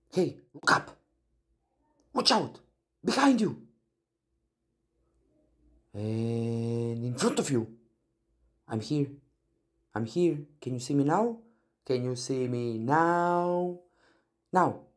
Hey, look up! Watch out! Behind you! And in front of you! I'm here. I'm here. Can you see me now? Can you see me now? Now,